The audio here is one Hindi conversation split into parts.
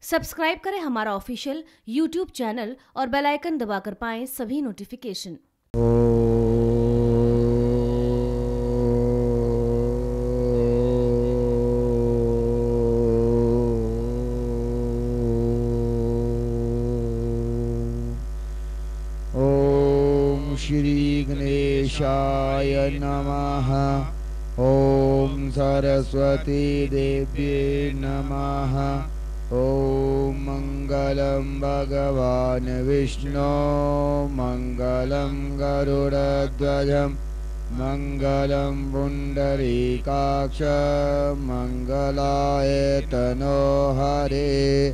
सब्सक्राइब करें हमारा ऑफिशियल यूट्यूब चैनल और बेल आइकन दबाकर पाएं सभी नोटिफिकेशन। ओम श्री गणेशाय नमः। ओम सरस्वती देव्ये नमः। ओम मंगलम भगवान विष्णु मंगलम गरुड़ध्वजम मंगलम पुंडरीकाक्ष मंगलाय तनो हरे।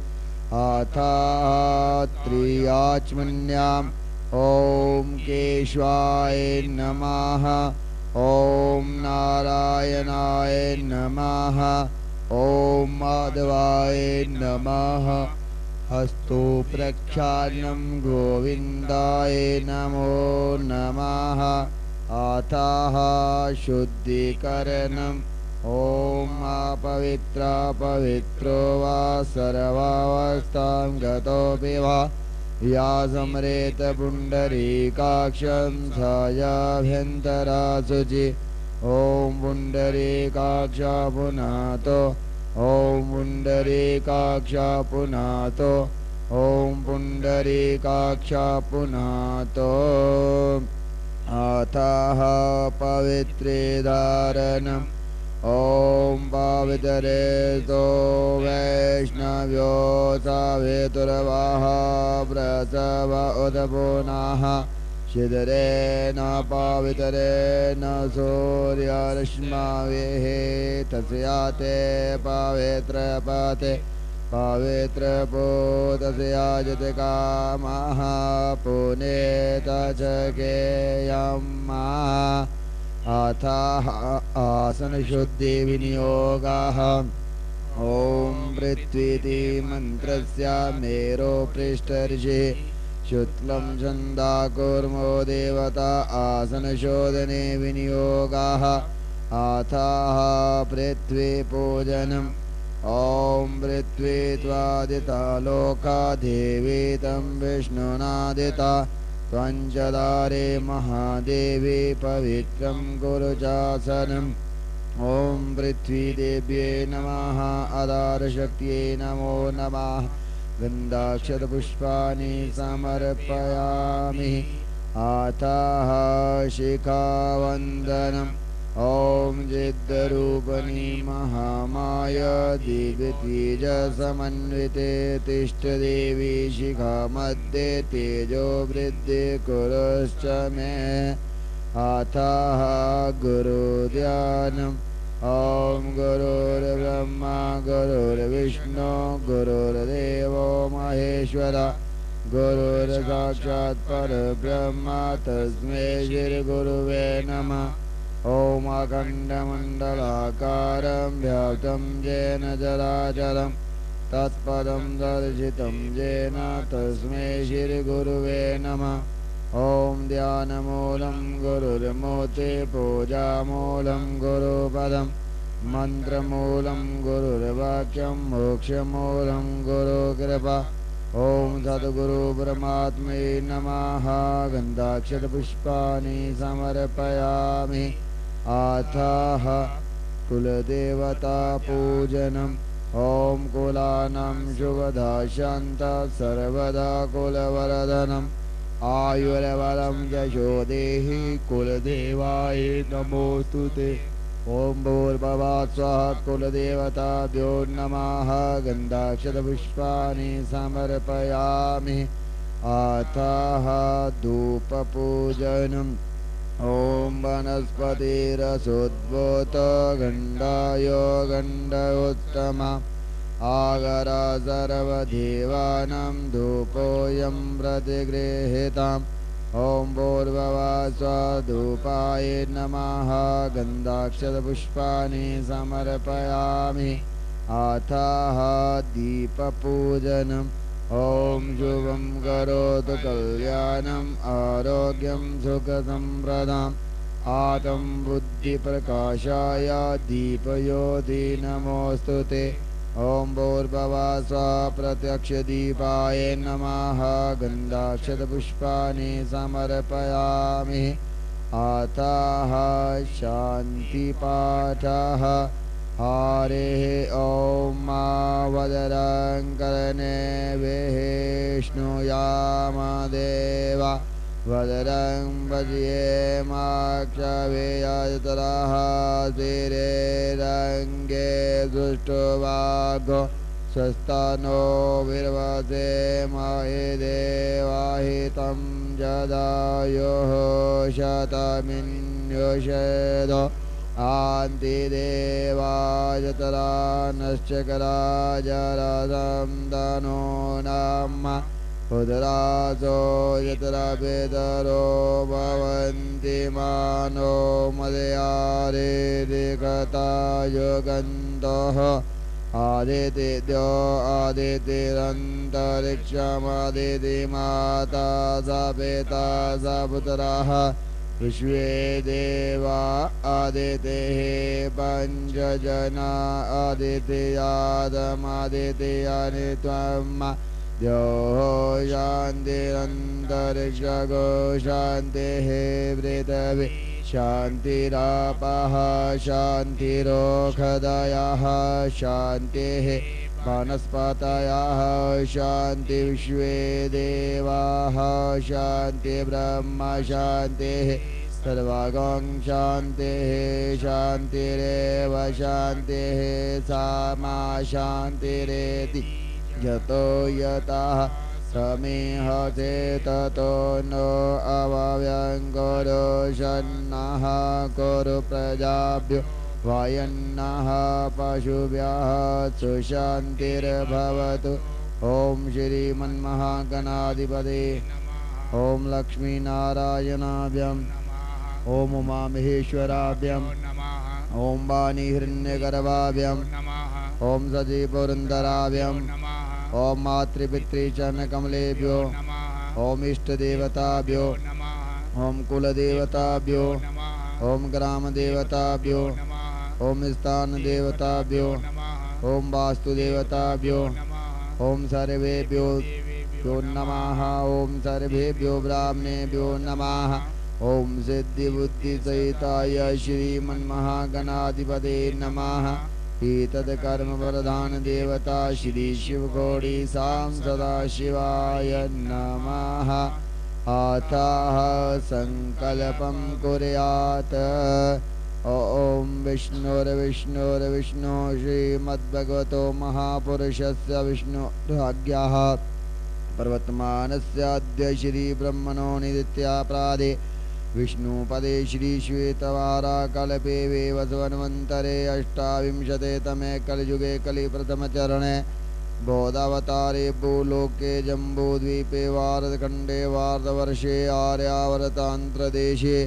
त्रियाचमन्याम् ओम केशवाय नमः। ओम नारायणाय नमः। ओम माधवाय नमः। हस्तो प्रक्षालनं गोविंदाय नमो नमः। अथः शुद्धिकरणम् ओम अपवित्र पवित्रो वा सर्वावस्थां गतोऽपि वा या समरेत पुंडरीकाक्षं छायाभ्यन्तरा शुचि। ओम पुंडरीकाक्ष पुनातो ओम पुंडरीकाक्ष पुनातो ओम पुंडरीकाक्ष पुनातो। अथः पवित्रे धारणम् ओम पावितरे तो वैष्णव्यो सावेतुर्वाह प्रसव उदपुनाः शिदरे न पावितरे न सूर्यरश्मावेः तस्याते पावित्र पाते पावित्र पोतस्याजत कामः पुनेत चकेयम्मा। अथः आसनशुद्धि विनियोगः ओम पृथ्वीति मंत्रस्य मेरो पृष्ठर्षि शुक्लं छन्दाकुर्मो देवता आसनशोधने विनियोगः। अथः पृथ्वी पूजनम् ओम पृथ्वी त्वादिता लोका देवी तं विष्णुनादिता त्वञ्चदारे महादेवी पवित्रं कुरु चासनम्। ओम पृथ्वी देव्ये नमः। आधारशक्त्यै नमो नमः। गन्धाक्षतपुष्पाणि समर्पयामि। अथः शिखावन्दनम् ओम जिद्रूपिणी महामाया दिव्यतेजसमन्विते तिष्ठदेवी शिखा मध्ये तेजो वृद्धि कुरुश्च मे। अथः गुरुध्यानम् ओम गुरुर्ब्रह्मा गुरुर्विष्णु गुरुर्देवो महेश्वरः गुरुर्साक्षात् परब्रह्म तस्मै श्रीगुरुवे नमः। ओम अखण्डमण्डलाकारं व्याप्तं येन चराचरं तत्पदं दर्शितं येन तस्मै श्रीगुरुवे नमः। ओम ध्यानमूलं गुरुर्मूर्ति पूजामूलं गुरुपदं मन्त्रमूलं गुरुर्वाक्यं मोक्षमूलं गुरुकृपा। ओम सद्गुरु परमात्मे नमः। गन्धाक्षतपुष्पाणि समर्पयामि। अथः कुलदेवता पूजनम् ओम कुलानां शुभदा शान्त सर्वदा कुलवर्धनम् आयुर्बलं यशो देहि कुलदेवाय नमोस्तुते। ओम भूर्भुवः स्वः कुलदेवताभ्यो नमः। गन्धाक्षतपुष्पाणि समर्पयामि। अथः धूपपूजनम् ओम वनस्पतिरसोद्भूत गण्डायो गण्डोत्तमा आगरा सर्वदेवानां धूपोऽयं प्रतिगृहीताम्। ओम भूर्भुवः स्वः धूपाय नमः। गन्धाक्षतपुष्पाणि समर्पयामि। अथः दीपपूजनम् ओम शुभं करोतु कल्याणम् आरोग्यं सुखसम्प्रदाम् आतं बुद्धिप्रकाशाय दीपयोति नमोऽस्तुते। ॐ भूर्भुवः प्रत्यक्षदीपाय नमः गन्धाक्षतपुष्पाणि समर्पयामि अतः शान्तिपाठः हरिः ॐ वदरं कर्णे विष्णुयामदेव वदरं भजेमाक्षवेयतरः तिरे रङ्गे दुष्टवाघो स्वस्तनो विर्वते महि देवाहितं जदायुः शतमिन्युषेदो आन्तिदेवायतरा नश्चकराजरसं तनो नमः उदरासो यतरा पेतरो भवन्ति मानो मदयारेकता योगन्तः आदितेभ्यो आदितिरन्तरिक्षमादिति माता स पिता स पुत्रः विश्वे देवा आदितेः पञ्चजना आदित्यादमादित्यानि त्वम् यो शान्तिरन्तरिक्षगो शान्तिः पृथिवी शान्तिरापः शान्तिरोषधयः शान्तिः वनस्पतयः शान्ति विश्वे देवाः शान्ति ब्रह्म शान्तिः सर्वगं शान्तिः शान्तिरेव शान्तिः सामा शान्तिरेति यतो यतः समीहते ततो नो अवव्यं कुरु शन्नः कुरु प्रजाभ्यो वयन्नः पशुभ्यः सुशान्तिर्भवतु। ॐ श्रीमन्महागणाधिपते ॐ लक्ष्मीनारायणाभ्यं ॐ उमामहेश्वराभ्यं ॐ वाणीहिरण्यगर्भाभ्यं ॐ सजीपुरन्दराभ्यं ॐ मातृपितृचरणकमलेभ्यो ॐ इष्टदेवताभ्यो ॐ कुलदेवताभ्यो ॐ ग्रामदेवताभ्यो ॐ स्थानदेवताभ्यो ॐ वास्तुदेवताभ्यो ॐ सर्वेभ्यो नमः ॐ सर्वेभ्यो ब्राह्मणेभ्यो नमः ॐ सिद्धिबुद्धिसहिताय श्रीमन्महागणाधिपते नमः। एतद् कर्मप्रधान देवता श्री शिवगौरी सां सदाशिवाय नमः। अतः संकल्पं कुर्यात् ॐ विष्णुर्विष्णुर्विष्णु श्रीमद्भगवतो महापुरुषस्य विष्णुराज्ञः प्रवर्तमानस्य अद्य श्रीब्रह्मणो निदित्यापराधे विष्णुपदे श्रीश्वेतवाराकल्पे वैवस्वन्वन्तरे अष्टाविंशते तमे कलियुगे कलिप्रथमचरणे बौद्धावतारे भूलोके जम्बूद्वीपे भारतखण्डे भारतवर्षे आर्यावर्तान्त्रदेशे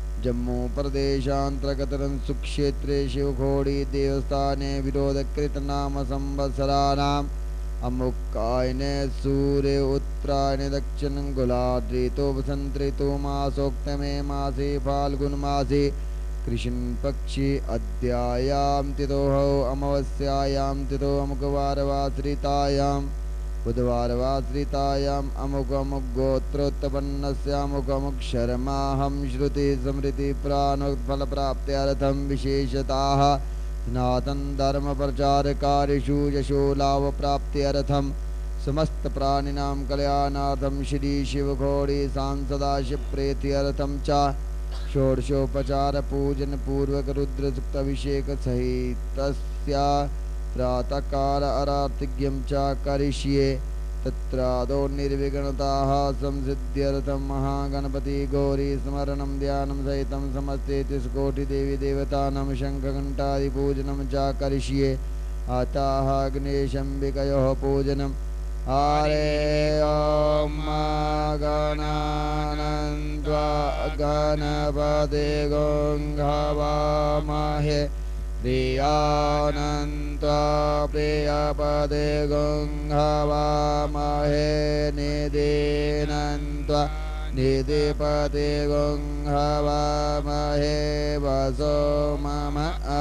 जम्मूप्रदेशान्तर्गतं सुक्षेत्रे शिवखोडी देवस्थाने विरोधकृतनाम संवत्सराणाम् अमुक्कायने सूर्य उत्तरायणे दक्षिणगोलार्धऋतौ वसन्तऋतौ मासोक्तमे मासे फाल्गुनमासे कृष्णपक्षे अद्यायां तिथौ अमावास्यायां तिथौ अमुकवारवासरितायां बुधवारवासरितायाम् अमुकमुगोत्रोत्पन्नस्य अमुकमुक्षरमाहं श्रुति स्मृति प्राणफलप्राप्त्यर्थं विशेषताः सनातन धर्म प्रचारकार्येषु यशो लाभ प्राप्त्यर्थं समस्त प्राणिनां कल्याणार्थं श्री शिवखोडी सांसदाशिव प्रीत्यर्थं च षोडशोपचार पूजन पूर्वक रुद्र सुक्ताभिषेक सहितस्य प्रातःकाल आरतिज्ञं च करिष्ये। तत्रादौ निर्विघ्नताः संसिद्ध्यर्थं महागणपति गौरी स्मरणं ध्यानं सहितं समस्ते 30 कोटि देवी देवतानां शङ्खघण्टादिपूजनं च करिष्ये। अतः गणेशाम्बिकयोः पूजनम् हरे ॐ गणानन्त्वा गणपते गङ्गावामहे प्रियानन्त्वा प्रियपदे गङ्गावामहे निधीनन्त्वा निधिपति गुं हवामहे वसो मम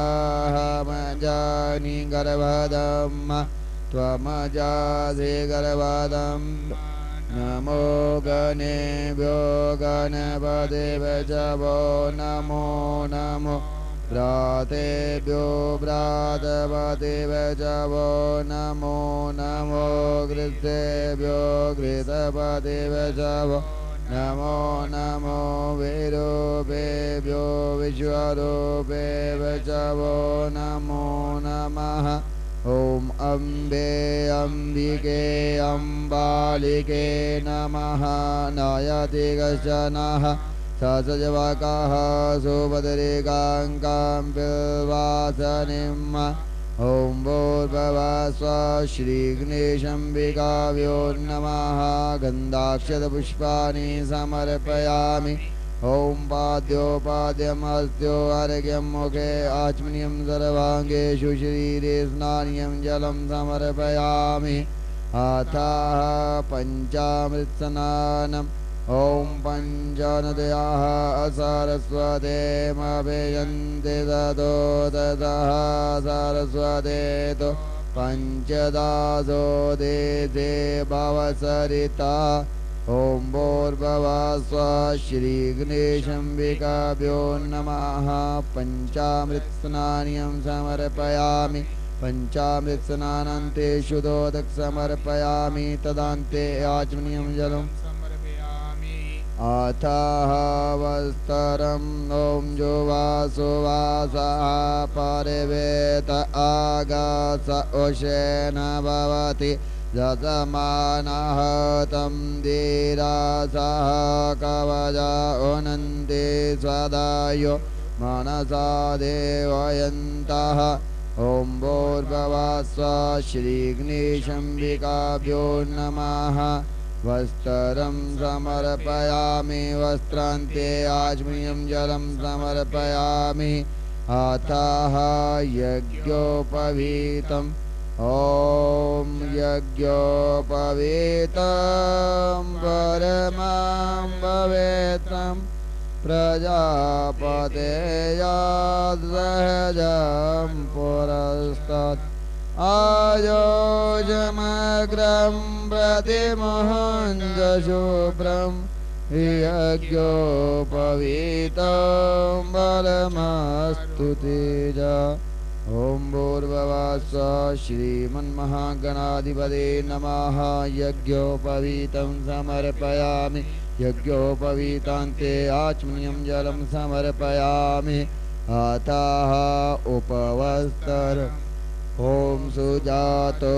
अहमजानि गर्भदम् त्वमजासि गर्भदम् नमो गणेभ्यो गणपतिभ्यो नमो नमो व्रातेभ्यो व्रातपतिभ्यो नमो नमो घृतेभ्यो घृतपतिभ्यो नमो नमो विरूपेभ्यो विश्वरूपेभ्यो नमो नमः ॐ अम्बे अम्बिके अम्बालिके नमः नयति कश्चनः ससजवकः सुभद्रिकाङ्कां पिल्वासनिम् ॐ भूर्भुवस्सुवः श्रीगणेशाम्बिकाभ्यो नमः गन्धाक्षतपुष्पाणि समर्पयामि ॐ पाद्योपाद्यमस्त्यो अर्घ्यं मुखे आचमनीयं सर्वाङ्गेषु शरीरे स्नानीयं जलं समर्पयामि अथः पञ्चामृतस्नानम् ॐ पञ्चनद्याः सरस्वतीमभियन्ति ततो ततः सरस्वतीतो पञ्चदासो देशे भवसरिता ॐ भूर्भुवस्सुवः श्रीगणेशाम्बिकाभ्यो नमः पञ्चामृतस्नानीयं समर्पयामि पञ्चामृतस्नानान्ते शुद्धोदकं समर्पयामि तदान्ते आचमनीयं जलम् अथः वस्त्रम् ॐ जुवासुवासः परिवेत आगास उशेन भवति यजमानः तं धीरासः कवचा उनन्ति स्वदायो मनसा देवयन्तः ॐ भूर्भुवस्सुवः श्रीगणेशाम्बिकाभ्यो नमः वस्त्रं समर्पयामि वस्त्रान्ते आचमनीयं जलं समर्पयामि अथः यज्ञोपवीतम् ॐ यज्ञोपवीतं परमं पवित्रं प्रजापतेयात्सहजं पुरस्तात् आयोजमग्रं प्रतिमुहुञ्जशुभ्रं यज्ञोपवीतं बलमस्तु तेजा ॐ भूर्भुवस्सुवः श्रीमन्महागणाधिपते नमः यज्ञोपवीतं समर्पयामि यज्ञोपवीतान्ते आचमनीयं जलं समर्पयामि अतः उपवस्त्र ॐ सुजातो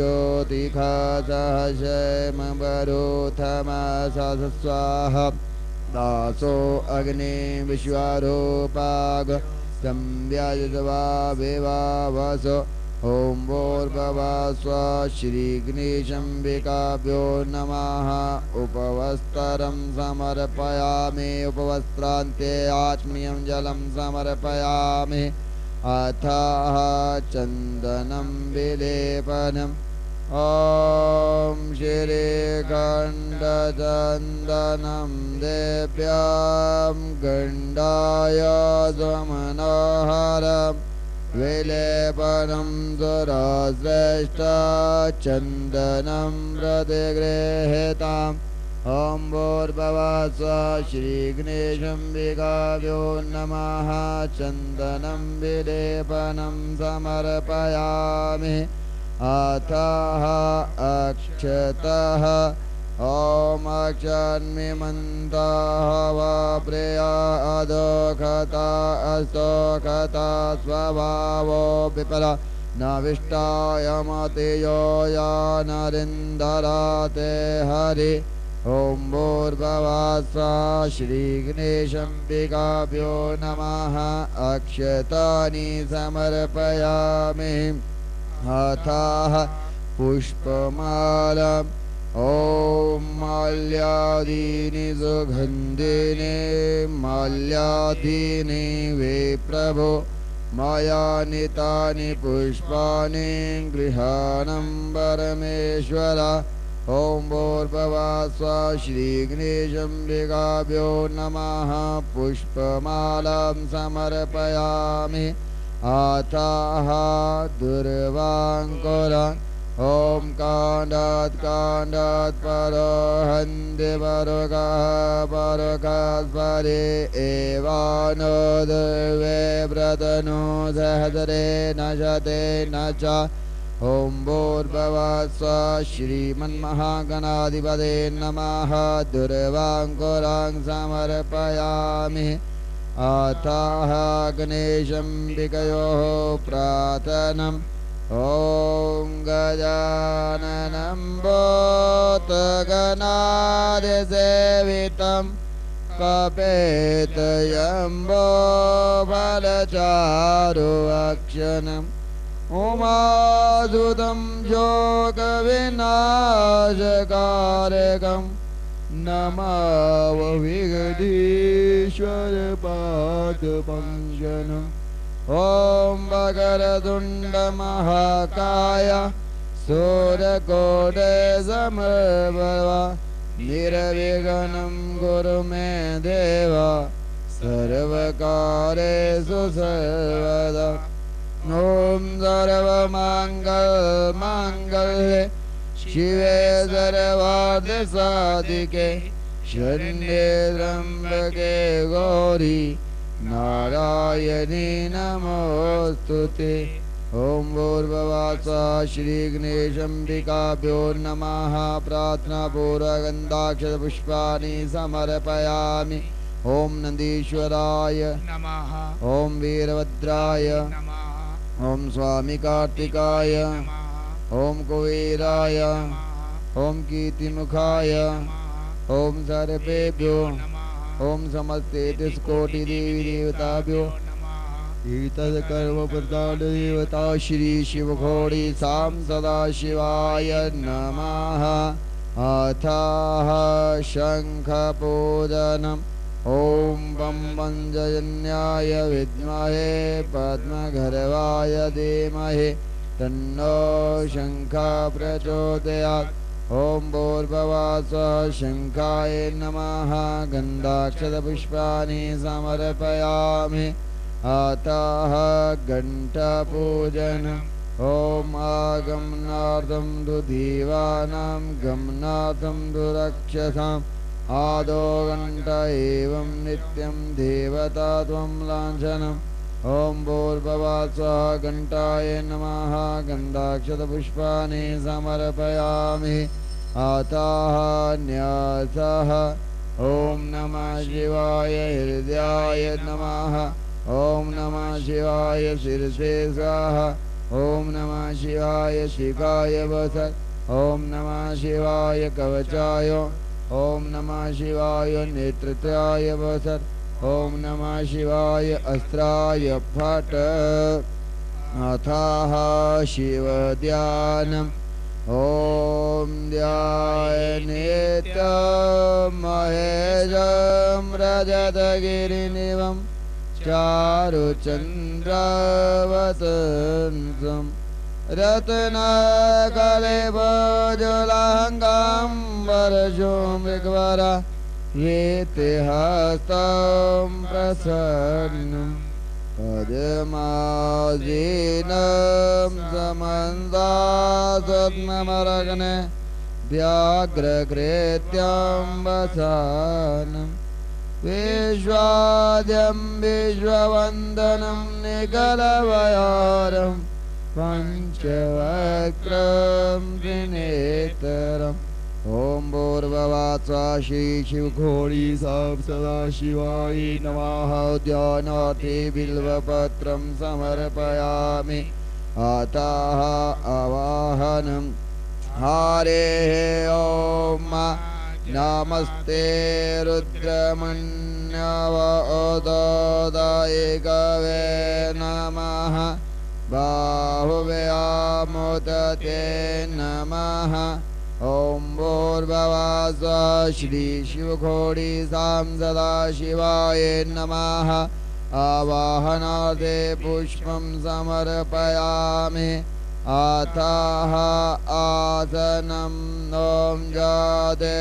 ज्योतिखसहस्रमवरोथमसः स्वाहा दासो अग्ने विश्वरूपाग संव्याजद्वा विवावसो ॐ भूर्भुवस्सुवः श्रीगणेशाम्बिकाभ्यो नमः उपवस्त्रं समर्पयामि उपवस्त्रान्ते आचमनीयं जलं समर्पयामि अथः चन्दनं विलेपनम् ॐ श्रीगण्डचन्दनं देव्यां गण्डाय स्वमनोहरं विलेपनं सुरश्रेष्ठचन्दनं प्रतिगृहीताम् ॐ भूर्भुवस्सुवः श्रीगणेशाम्बिकाभ्यो नमः चन्दनं विलेपनं समर्पयामि अथः अक्षतः ॐ अक्षन्मिमन्तः वा प्रिया अदोखता अस्तोखता स्वभावो विपला न विष्टायमतियो या नरिन्दराते हरि ॐ भूर्भुवस्सुवः श्रीगणेशाम्बिकाभ्यो नमः अक्षतानि समर्पयामि अथः पुष्पमालम् ॐ माल्यादीनि सुगन्धिनि माल्यादीनि वे प्रभो मया नीतानि पुष्पाणि गृहाणं परमेश्वर ॐ भूर्भुवः स्वः श्रीगणेशाम्बिकाभ्यो नमः पुष्पमालां समर्पयामि अथः दुर्वाङ्कुरम् ॐ काण्डात् परोहन्ति परोकास्परे एवानो दुर्वे व्रतनो सहस्रे न शते न च ॐ भूर्भुवः स्वः श्रीमन्महागणाधिपते नमः दुर्वाङ्कुरां समर्पयामि अथः गणेशाम्बिकयोः प्रार्थनम् ॐ गजाननं भूतगणाधिसेवितं कपेतजम्बो फलचारुभक्षणम् उमासुतं शोकविनाशकारकं नमाव विघ्नेश्वरपादपङ्कजम् ॐ वक्रतुण्डमहाकाय सूर्यकोटिसमप्रभा निर्विघ्नं कुरु मे देव सर्वकार्येषु सर्वदा ॐ सर्वमङ्गलमाङ्गल्ये शिवे सर्वार्थसाधिके शरण्ये त्र्यम्बके गौरी नारायणी नमोस्तुते ॐ भूर्भुवः स्वः श्रीगणेशाम्बिकाभ्यो नमः प्रार्थनापूर्वकगन्धाक्षतपुष्पाणि समर्पयामि ॐ नन्दीश्वराय नमः ॐ वीरभद्राय नमः ॐ स्वामी कार्तिकाय ॐ कुबेराय ॐ कीर्तिमुखाय ॐ सर्वेभ्यो ॐ समस्ते तिष्कोटिदेवी देवताभ्यो एतत्कर्मप्रदान देवता श्री शिवघोड़ी सां सदाशिवाय नमः अथः शङ्खपूजनम् ॐ बं वञ्जन्याय विद्महे पद्मगर्भाय धीमहि तन्नो शङ्खः प्रचोदयात् ॐ भूर्भुवः स्वः शङ्खाय नमः गन्धाक्षतपुष्पाणि समर्पयामि अतः घण्टापूजनम् ॐ आगमनार्थं तु देवानां गमनार्थं तु रक्षसाम् आदौ घण्टा एवं नित्यं देवता त्वं लाञ्छनम् ॐ भूर्भुवः स्वः घण्टाय नमः गन्धाक्षतपुष्पाणि समर्पयामि अतः न्यासः ॐ नमः शिवाय हृदयाय नमः ॐ नमः शिवाय शिरसे स्वाहा ॐ नमः शिवाय शिखाय वसत् ॐ नमः शिवाय कवचाय ॐ नमः शिवाय नेत्रत्राय वसत् ॐ नमः शिवाय अस्त्राय फट् अथः शिवध्यानम् ॐ ध्यायेत् महेशं रजतगिरिनिभं चारुचन्द्रावतंसं रत्नकलेभोजलाङ्गाम्बरशोमृगवरा वेतिहस्तं प्रसन्नं पद्मासीनं समन्दासत्नमरग्ने व्याघ्रकृत्यं वसानं विश्वाद्यं विश्ववन्दनं निखलवयारं पञ्चवक्त्रं त्रिनेत्रम् ॐ भूर्भुवः स्वः श्री शिवघोड़ी सां सदाशिवाय नमः ध्यानार्थे बिल्वपत्रं समर्पयामि अतः आवाहनम् हरेः ॐ नमस्ते रुद्रमन्यवोदोदयिकवे नमः बाहुव्यामुदते नमः ॐ भूर्भुवः स्वः श्री शिवघोड़ी सां सदाशिवाय नमः आवाहनार्थे पुष्पं समर्पयामि अथः आसनं ॐ जाते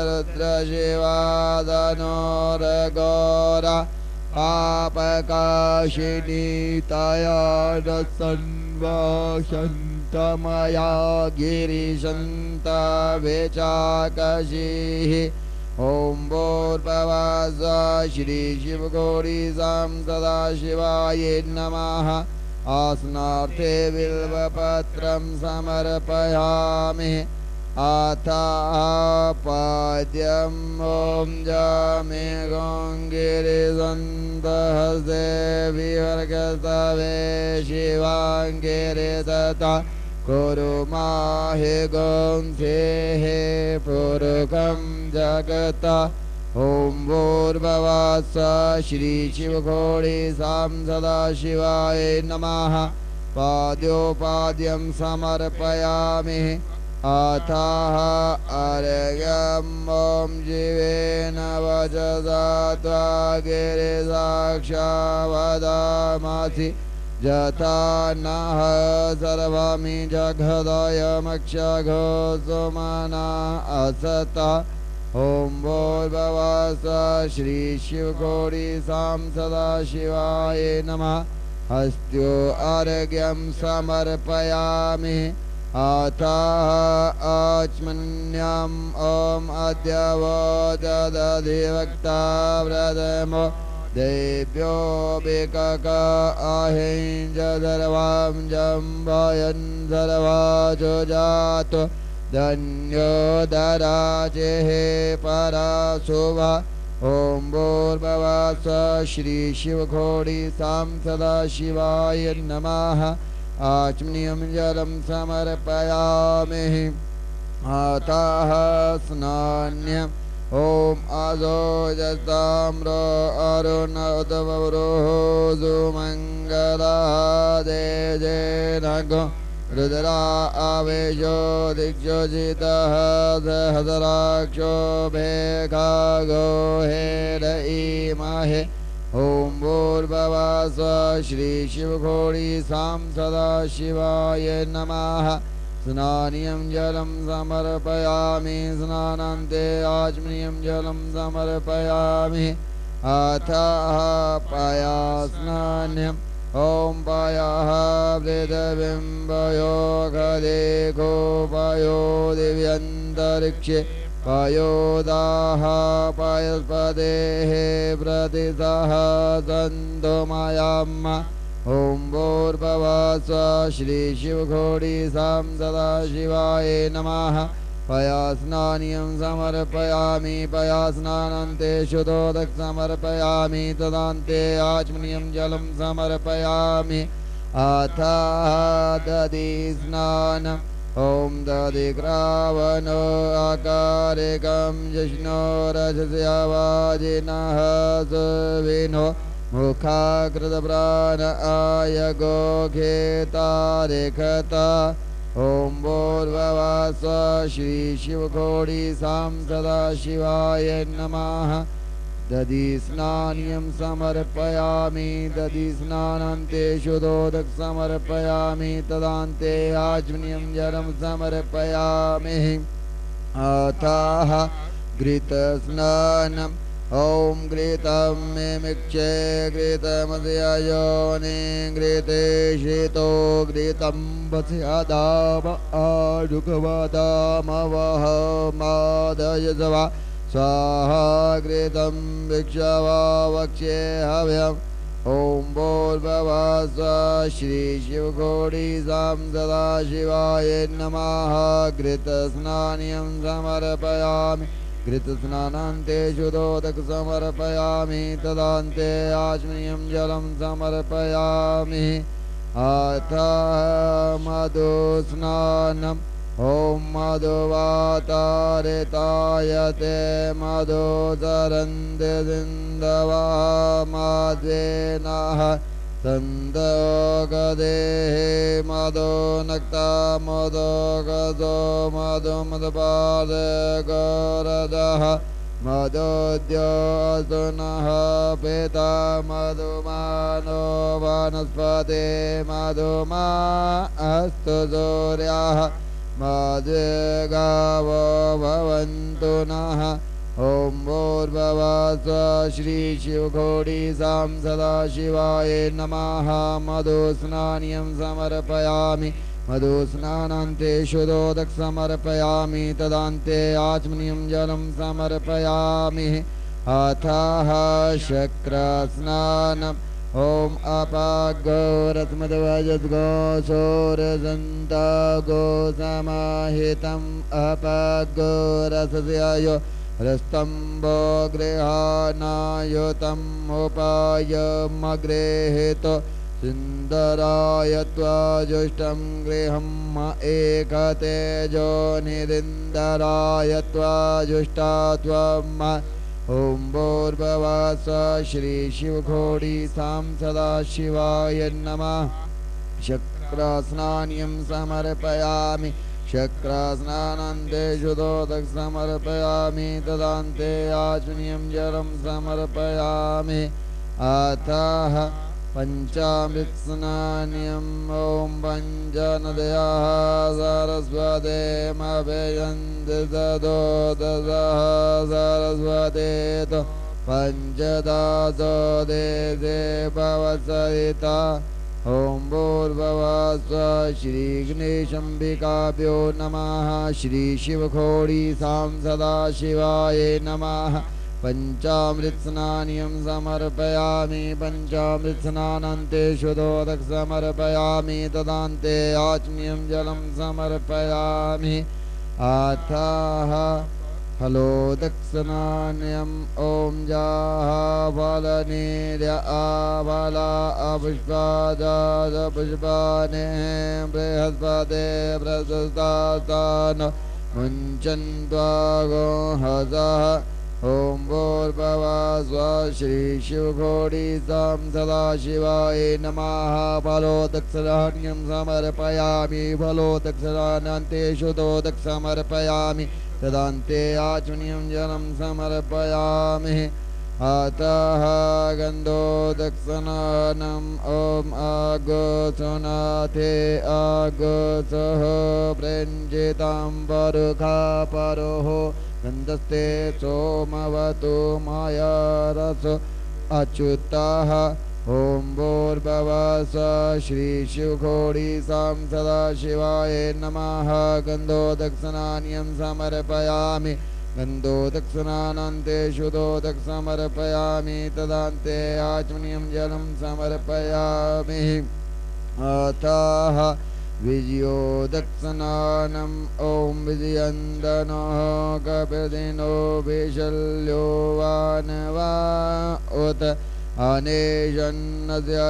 रुद्रशिवादनोरघोरा पापकाशिनी तया न सन्वासन्तमया गिरिशन्तवेचाकशिः ॐ भूर्भुवः श्रीशिवगौरीसां सदाशिवाय नमः आसनार्थे बिल्वपत्रं समर्पयामि अथः पाद्यं ॐ जामे गोङ्गिरिसन्तहस्ते विवर्गस्तवे शिवाङ्गिरि तथा कुरु माहि गोंसेः पुरुषं जगता ॐ भूर्भुवः श्रीशिवगौरीसां सदाशिवाय नमः पाद्योपाद्यं समर्पयामि अथः अर्घ्यं ॐ जीवेन वचसा त्वा गिरिसाक्षावदामसि यथा नः सर्वमि जगदयमक्षघो सुमना असता ॐ भूर्भुवः श्रीशिवगौरीसां सदाशिवाय नमः हस्त्यो अर्घ्यं समर्पयामि अथः आचमन्यम् ॐ अद्य वो ददधिवक्ता व्रतमो देव्यो विकक अहिंजधर्वां जम्भयन् सर्वाजो जातो धन्यो दराजेः पराशुभा ॐ भूर्भुवः श्रीशिवगौरीसां सदाशिवाय नमः आचमनीयं जलं समर्पयामि अतः स्नान्यम् ॐ अजोजताम्रो अरुणोदवरोः मङ्गला देजेनगो रुद्रा आवेशो दिग्जोजितः सहस्राक्षो भेखागो हेरईमहे ॐ भूर्भुवः श्रीशिवगौरीसां सदाशिवाय नमः स्नानीयं जलं समर्पयामि स्नानान्ते आचमनीयं जलं समर्पयामि अथः पयास्नान्यम् ॐ पयः वृद्धबिम्बयो खदेको पयो दिव्यन्तरिक्षे पयोदाः पयस्पतेः प्रतिसः सन्तो मयाम् ॐ भूर्भुवः श्रीशिवगौरीसां सदाशिवाय नमः पयास्नानीयं समर्पयामि पयास्नानान्ते शुद्धोदक समर्पयामि तदान्ते आचमनीयं जलं समर्पयामि अथः दधिस्नानम् ॐ दधिग्रावणो आकारिकं जिष्णो रजस्यवाजिनः सुविनो मुखाकृतप्राण आयगो खेतारेखता ॐ भूर्भुवः श्रीशिवगौरीसां सदाशिवाय नमः दधिस्नानीयं समर्पयामि दधिस्नानान्ते शुद्धोदक समर्पयामि तदान्ते आचमनीयं जलं समर्पयामि अथः घृतस्नानम् ॐ घृतं मिमिक्षे घृतमस्य योनि घृते शीतो घृतं वस्यादाम आरुगवदामवह मादयजवा स्वाहा घृतं भिक्षवा वक्ष्ये हव्यम् ॐ भूर्भुवः श्रीशिवगौरीसां सदाशिवाय नमः घृतस्नानीयं समर्पयामि घृतस्नानान्ते शुद्धोदक समर्पयामि तदान्ते आचमनीयं जलं समर्पयामि अथः मधुस्नानम् ॐ मधुवातारितायते मधुचरन्ति सिन्धवः माद्वेनः सन्दोगदेः मधुनक्ता मधुगजो मधुमधुपादगोरजः मदोद्योऽस्तु नः पिता मधुमानो वनस्पते मधुमा अस्तु सूर्यः मधुगावो भवन्तु नः ॐ भूर्भुवः श्रीशिवघोडीसां सदाशिवाय नमः मधुस्नानं समर्पयामि मधुस्नानान्ते शुद्धोदक समर्पयामि तदान्ते आचमनीयं जलं समर्पयामि अथः शक्रस्नानम् ॐ अपागोरत्मध्वजद्गो शोरसन्तागो समाहितम् अपागोरसस्यायो रस्तम्भो गृहाणायुतम् उपायमगृहीतो सुन्दराय त्वाजुष्टं गृहं एकतेजो निरिन्दराय त्वाजुष्टा त्वम् ॐ भूर्भुवः श्रीशिवघोडीसां सदाशिवाय नमः शक्रस्नानं समर्पयामि शक्रस्नानान्ते शुद्धोदक समर्पयामि तदान्ते आचमनीयं जलं समर्पयामि अथः पञ्चामृतस्नानम् ॐ पञ्चनद्याः सरस्वतीमभियन्ति तदोदशः सरस्वतीतो पञ्चदशो देशे भवसहिता ॐ भूर्भुवः श्रीगणेशाम्बिकाभ्यो नमः श्रीशिवघोडीसां सदाशिवाय नमः पञ्चामृतस्नानं समर्पयामि पञ्चामृतस्नानान्ते शुद्धोदक समर्पयामि तदान्ते आचमनीयं जलं समर्पयामि अथः फलोदकस्नानम् ॐ जाफलनिर्य आफला अपुष्पादपुष्पाणि बृहस्पते प्रदस्तान् मुञ्चन्त्वागो हसः ॐ भूर्भुवः श्रीशिवघोडीसां सदाशिवाय नमः फलोदकस्नानं समर्पयामि फलोदकस्नानान्ते शुद्धोदक समर्पयामि तदान्ते आचमनीयं जलं समर्पयामि अतः गन्धोदकस्नानम् ॐ आगोसुनाथे आगोसः प्रेञ्जितां परुखा परोः गन्धस्ते सोमवतु माया रस अच्युतः ॐ भूर्भुवः श्रीशिवघोडीसां सदाशिवाय नमः गन्धोदकस्नानं समर्पयामि गन्धोदकस्नानान्ते शुद्धोदक समर्पयामि तदान्ते आचमनीयं जलं समर्पयामि अथः विजयोदकस्नानम् ॐ विजयन्दनो कपिदिनो वैशल्यो वानवा उत अनेशन्नस्य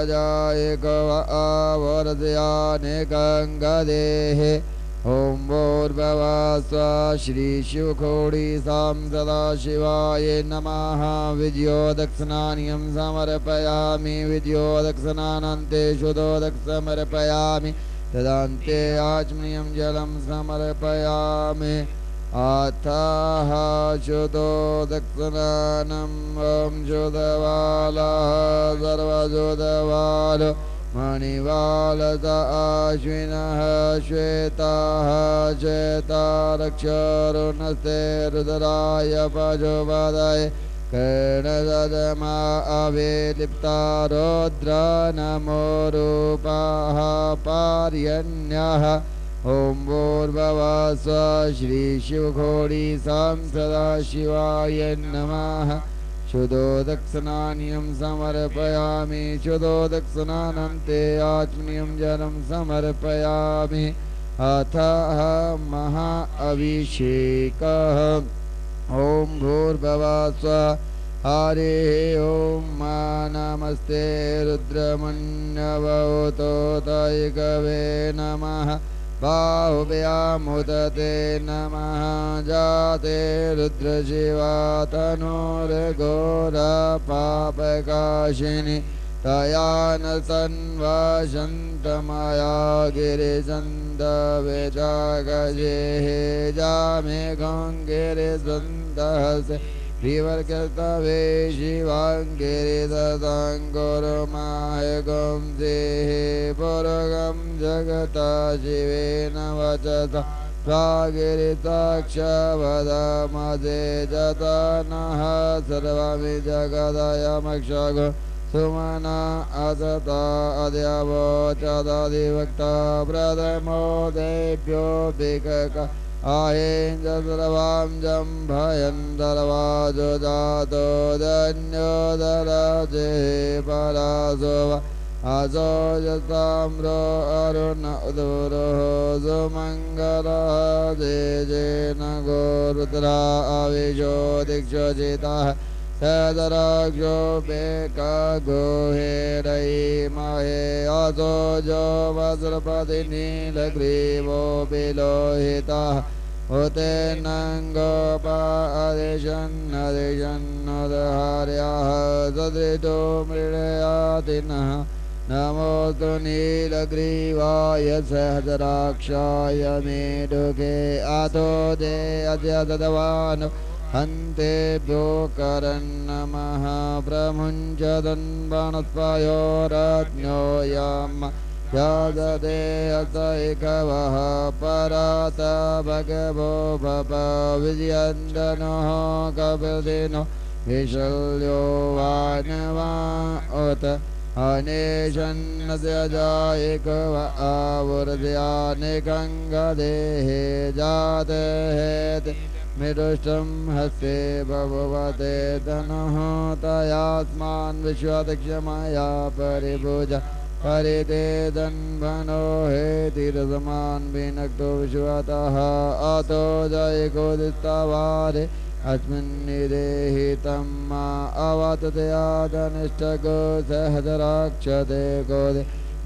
जायकवरस्यानेकङ्गदेः ॐ भूर्भुवः श्रीशिवघोडीसां सदाशिवाय नमः विजयोदकस्नानं समर्पयामि विजयोदकस्नानान्ते शुद्धोदक समर्पयामि तदान्ते आचमनीयं जलं समर्पयामि अथः शुद्धोदकस्नानम् ॐ शुद्धबालः सर्वशुद्धबालो मणिवालस अश्विनः श्वेताः श्वेतारक्षरुणस्ते रुद्राय पशुपतये कर्णदमा अविलिप्ता रौद्र नमो रूपाः पार्यण्यः ॐ भूर्भुवः श्रीशिवघोडीसां सदाशिवाय नमः शुद्धोदकस्नानं समर्पयामि शुद्धोदकस्नानान्ते आचमनीयं जलं समर्पयामि अथः महा अभिषेकः ॐ भूर्भुवः हरिः ॐ नमस्ते रुद्रमन्यवतोतैकवे नमः बाहुव्यामुदते नमः जाते रुद्रशिवा तनोर्घोरपापकाशिनि तया न सन्वशन्तमया गिरिसन्दवेजागजेः जामेघं गिरिसन्दहसे श्रीवर्गस्तवे शिवाङ्गिरिदङ्गुरुमायगं देहे पुरगं जगता शिवेन वचसा स्वागिरिताक्षवदमदे जता नः सर्वमि जगदयमक्षगो सुमना असता अद्यावोचदधिवक्ता प्रथमो देभ्यो भिकक आहेञ्च सर्वां जम्भयन् सर्वाजो जातो धन्योदराजे परासो वा आसो यताम्रो अरुण उदुरो सुमङ्गलः जेजेन गोरुद्रा आविशो दीक्षो जिताः सदराक्षो बेकागो हेरयि महे असो जो वज्रपति नीलग्रीवो विलोहितः उते नङ्गोपादिशन्नदिशन्नुदहार्याः सदृतो मृळयातिनः नमोऽस्तु नीलग्रीवाय सहस्राक्षाय मेढुके अथो दे अद्य ददवान् हन्तेभ्यो करन्नमः प्रमुञ्चदन्वनस्पयो रत्नो यम् याददे असैकवः परात भगवो भव विजयन्दनोः कपिलदिनो विशल्यो वानवा उत अनेशन्नद्यजायिकव आवुर्ध्यानिकङ्गदेहे जातेहेति मिरुष्टं हस्ते भगवते तनुः तयास्मान् विश्वदक्षमया परिभुज परिते तन्वनो हेतिरसमान् विनक्तो विश्वतः अतो जयकोदिस्तवारे अस्मिन्निदेहि तं मा अवततयादनिष्टगो सहस्राक्षते कोदे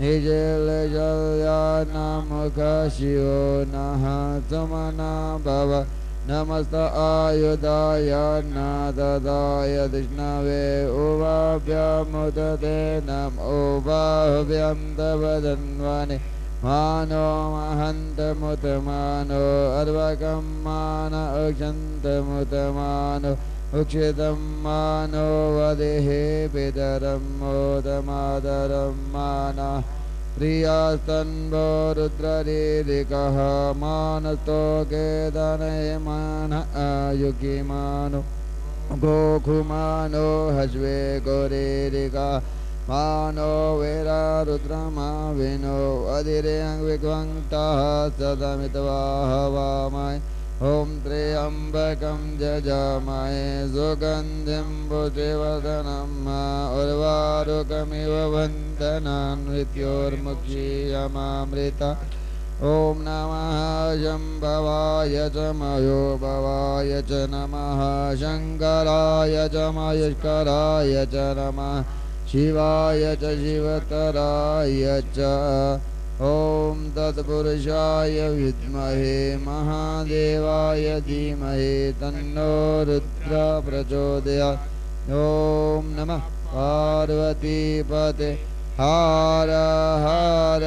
निजलजल्यानामुख शिवो नः सुमना भव नमस्त आयुधाय नाददाय कृष्णवे उवाभ्यमुदते नमो बाहुभ्यं तव धन्वने मानो महन्तमुतमानो अर्वकं मान अक्षन्तमुतमानो उक्षितं मानो वदेहे पितरं मोदमादरं माना प्रियास्तन्वो रुद्ररीरिकः मानस्तो केदनयमान आयुकिमानो गोखुमानो हस्वे गौरीरिका मानो वेरा रुद्रमा विनो अधिरेऽङ्विक्वङ्क्तः सदमित्वाह वामय ॐ त्र्यम्बकं जजामहे सुगन्धिं पुष्टिवर्धनं उर्वारुकमिव वन्दनान् मृत्योर्मुक्षीयमामृता ॐ नमः शम्भवाय च मयोभवाय च नमः शङ्कराय च मयुष्कराय च नमः शिवाय च शिवतराय च ॐ तत्पुरुषाय विद्महे महादेवाय धीमहि तन्नो रुद्र प्रचोदयात् ॐ नमः पार्वतीपते हर हर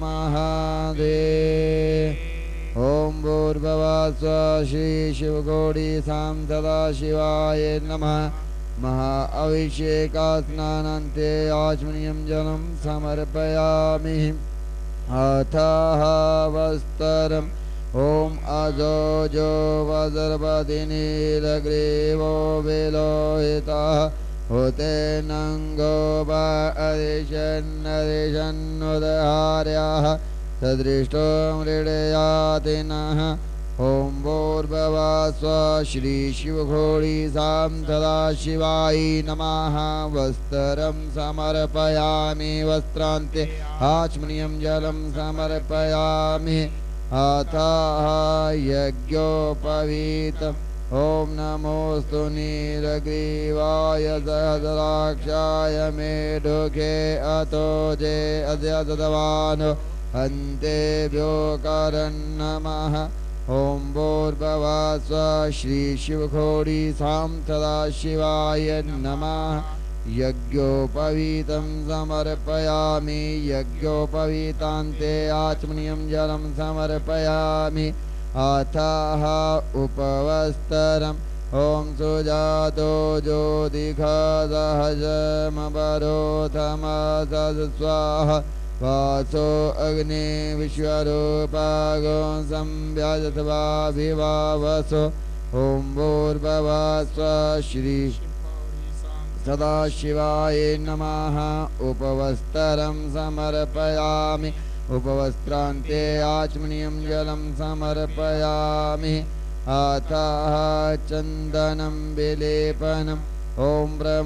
महादेव ॐ भूर्भुवः श्री शिवगौरी सां सदाशिवाय नमः महा अभिषेकास्नानान्ते आचमनीयं जलं समर्पयामि अथः वस्त्रम् ॐ अजोजो वज्रपतिनीलग्रीवो विलोहितः उते नङ्गोपादिशन्नदिशन्नुदहार्याः सदृष्टो मृडयातिनः ॐ भूर्भुवः श्री शिवघोरी सां सदाशिवाय नमः वस्त्रं समर्पयामि वस्त्रान्ते आचमनीयं जलं समर्पयामि अथः यज्ञोपवीतम् ॐ नमोऽस्तु नीलग्रीवाय सहस्राक्षाय मेढुके अतो जे अद्य ददवान् हन्तेभ्यो करन्नमः ॐ भूर्भुवः श्री शिवघोरी सां सदाशिवाय नमः यज्ञोपवीतं समर्पयामि यज्ञोपवीतान्ते आचमनीयं जलं समर्पयामि अथः उपवस्त्रम् ॐ सुजातो ज्योतिषसहजमपरोथमसद् स्वाहा वासो अग्नि विश्वरूपागो संव्याजत्वाभिवावसो ॐ भूर्भुवस्सुवः श्री सदाशिवाय नमः उपवस्त्रं समर्पयामि उपवस्त्रान्ते आचमनीयं जलं समर्पयामि अतः चन्दनं विलेपनम् ॐ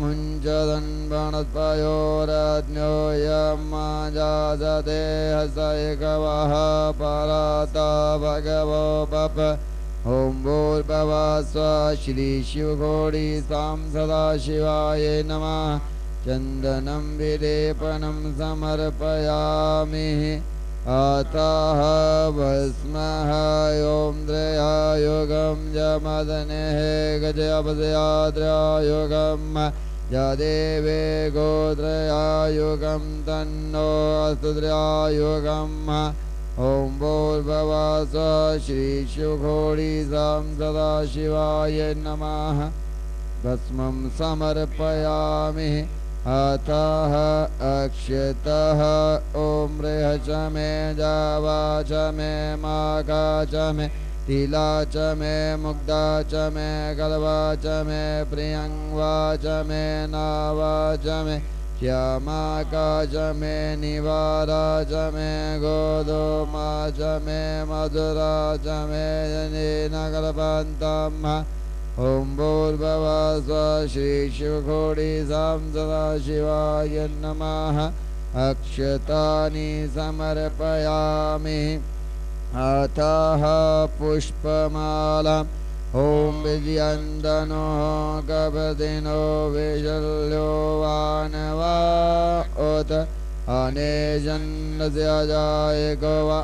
ब्रह्मुञ्जदन्वणत्पयोरज्ञो यमाजाते हसैकवः पराता भगवो पप ॐ भूर्भुवस्सुवः श्रीशिवघोषीसां सदाशिवाय नमः चन्दनं विलेपनं समर्पयामि अतः भस्मः ॐ त्रयायुगं जमदनेः गजपदयात्रयायुगं यदेवे गोत्रयायुगं तन्नो अस्तु त्रयायुगम् ॐ भूर्भुवस्सुवः श्रीशिवघोषीसां सदाशिवाय नमः भस्मं समर्पयामि अतः अक्षतः ॐ रेह च मे जावा च मे माघा च मे तिला च मे मुग्धा च मे कल्वा च मे प्रियङ्वा च मे नावा च मे श्यामा च मे निवारा च मे गोधूमा च मे मधुरा च मे जनेन कल्पन्तं ॐ भूर्भुवस्सुवः श्रीशिवघोषीसां सदाशिवाय नमः अक्षतानि समर्पयामि अतः पुष्पमालाम् ॐ विजयन्दनो कपदिनो विशल्यो वानवा उत अनेजन्नस्य जायको व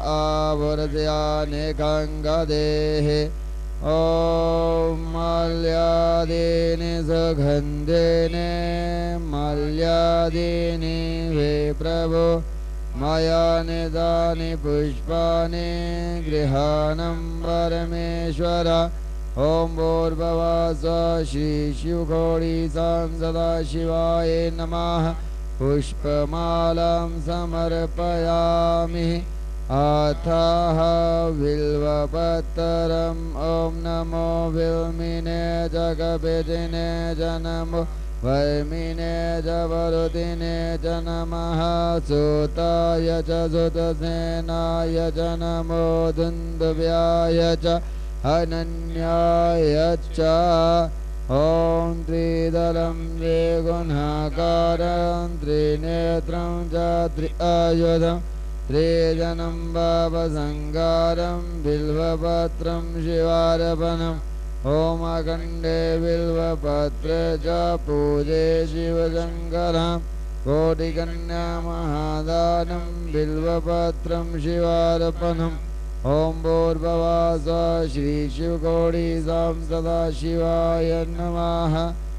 आभुरस्यानेकङ्गदेः ॐ मल्यादीनि सुगन्धिनि मल्यादीनि वे प्रभो मया निदानि पुष्पाणि गृहाणं परमेश्वर ॐ भूर्भुवस्सुवः श्रीशिवघोषीसां सदाशिवाय नमः पुष्पमालां समर्पयामि अतः बिल्वपत्रम् ॐ नमो बिल्मिने जगपतिने च नमो वर्मिने च वरुदिने च नमः सुताय च सुतसेनाय च नमो दुन्दुभ्याय च अनन्याय च ॐ त्रिदलं द्विगुणाकारं त्रिनेत्रं च त्रिआयुधम् त्रिजनं भावसङ्गारं बिल्वपत्रं शिवार्पणम् ॐ अखण्डे बिल्वपत्रे च पूजे शिवशङ्करं कोटिकन्यामहादानं बिल्वपत्रं शिवार्पणम् ॐ भूर्भुवस्सुवः श्रीशिवघोषीसां सदाशिवाय नमः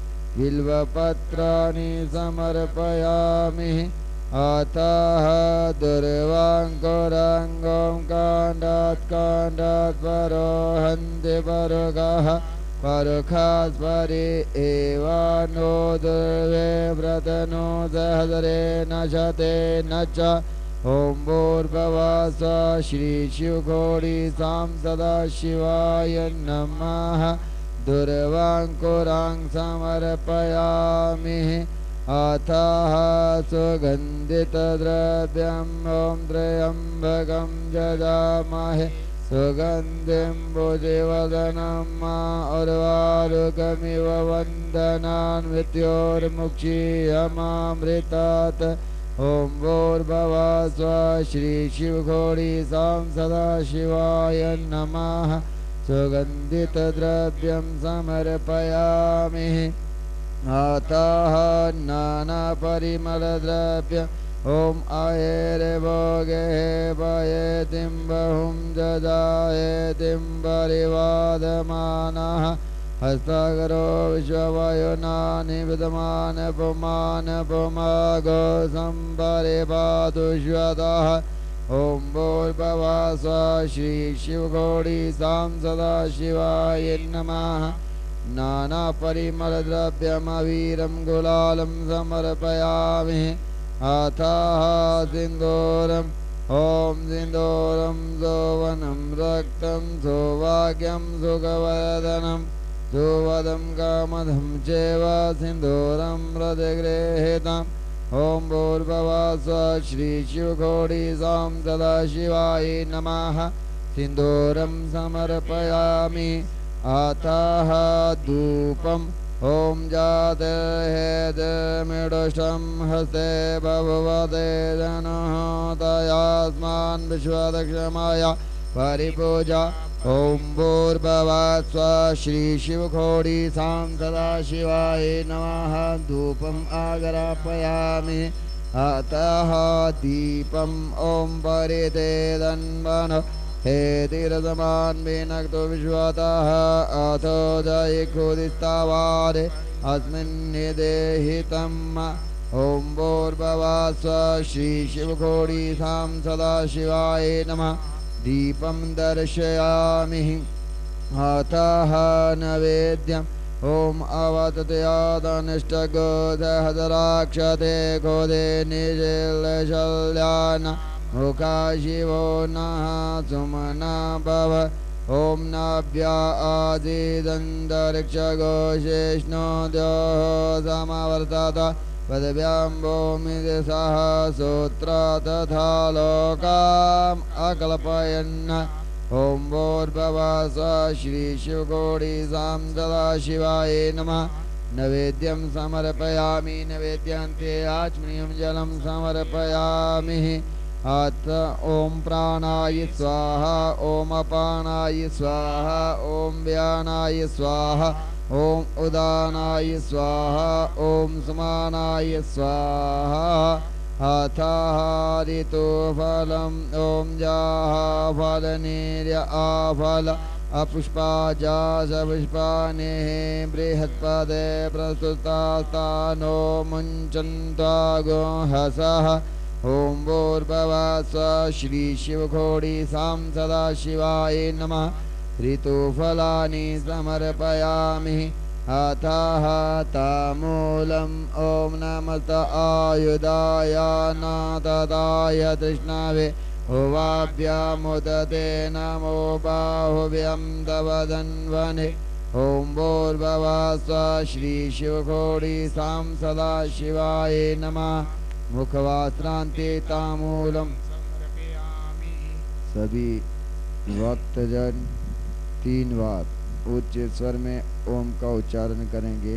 बिल्वपत्राणि समर्पयामि अतः दुर्वाङ्कुराङ्गं काण्डात् काण्डात् परो हन्ति परुगः परुखात् परि एव नो दुर्वे व्रतनो सहस्रे न शते न च ॐ भूर्भुवस्सुवः श्रीशिवघोषीसां सदाशिवाय नमः दुर्वाङ्कुरां समर्पयामि अतः सुगन्धितद्रव्यम् ॐ त्र्यम्बकं यजामहे सुगन्धिं भुजवदनं उर्वारुकमिव वन्दनान् मृत्योर्मुक्षीयमामृतात् ॐ भूर्भुवस्सुवः श्रीशिवघोषीसां सदाशिवाय नमः सुगन्धितद्रव्यं समर्पयामि अतः नानापरिमलद्रव्यम् ॐ अहेर्भोगेः पयेतिं बहुं ददायेतिं परिवादमानः हस्तकरो विश्ववयुनानि विद्यमान पुमान पुमागो सम्परिपातु श्वतः ॐ भूर्भुवस्सुवः श्रीशिवघोषीसां सदाशिवाय नमः नानापरिमलद्रव्यमवीरं गुलालं समर्पयामि अथः सिन्दूरम् ॐ सिन्दूरं सौवनं रक्तं सौभाग्यं सुखवर्धनं सुवदं कामदं चैव सिन्दूरं हृदयगृहीतम् ॐ भूर्भुवः श्रीशिवकोटिसां सदाशिवाय नमः सिन्दूरं समर्पयामि अतः धूपम् ॐ जातहेदमिडुष्टं हस्ते भगवते धनुतयास्मान् विश्वदक्षमाय परिपूजा ॐ भूर्भुवः श्रीशिवकोटिसां सदाशिवाय नमः धूपम् आग्रापयामि अतः दीपम् ॐ परिते धन्वन् हे तीरसमान् विनक्तो विश्वतः अथो जयिखोदिस्तावारे अस्मिन् निदेहितम् ॐ भूर्भुवः श्रीशिवकोटिसां सदाशिवाय नमः दीपं दर्शयामि अतः नैवेद्यम् ॐ अवतत्यादनिष्टगोदहदराक्षते गोदे निजलशल्यान मुखा शिवो नः सुमना भव ॐ नाभ्या आदिदन्तरिक्षगोषेष्णो द्योः समवर्तत पदव्यां भूमिदिशः सूत्र तथा लोकाम् अकल्पयन् ॐ भूर्भुवः श्रीशिवकोटिसां सदाशिवाय नमः नैवेद्यं समर्पयामि नैवेद्यान्ते आचमनीयं जलं समर्पयामि अथ ॐ प्राणाय स्वाहा ॐ अपानाय स्वाहा ॐ व्यानाय स्वाहा ॐ उदानाय स्वाहा ॐ समानाय स्वाहा अथः ऋतुफलम् ॐ जाफलनीर्य आफल अपुष्पाजासपुष्पानेः बृहत्पदे प्रस्तुतास्तानो मुञ्चन्त्वा गोहसः ॐ भूर्भुवः श्रीशिवकोटिसां सदाशिवाय नमः ऋतुफलानि समर्पयामि अतः तामूलम् ॐ नमस्त आयुधाय नाथदाय तृष्णावे उवाभ्यामुदते नमो बाहुभ्यं तव धन्वने ॐ भूर्भुवः श्रीशिवकोटिसां सदाशिवाय नमः मुखवास्त्रान्ते तामूलम् सभी भक्तजन 3 बार उच्च स्वर में ओम का उच्चारण करेंगे।